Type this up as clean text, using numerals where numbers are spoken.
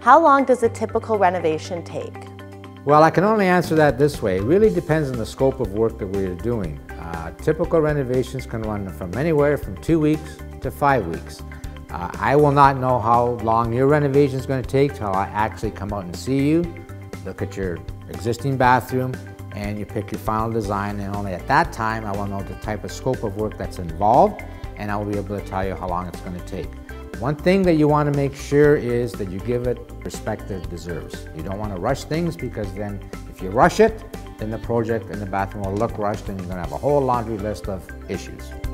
How long does a typical renovation take? Well, I can only answer that this way. It really depends on the scope of work that we're doing. Typical renovations can run from anywhere from 2 weeks to 5 weeks. I will not know how long your renovation is going to take till I actually come out and see you, look at your existing bathroom, and you pick your final design, and only at that time I will know the type of scope of work that's involved, and I will be able to tell you how long it's going to take. One thing that you want to make sure is that you give it respect that it deserves. You don't want to rush things, because then if you rush it, then the project in the bathroom will look rushed and you're going to have a whole laundry list of issues.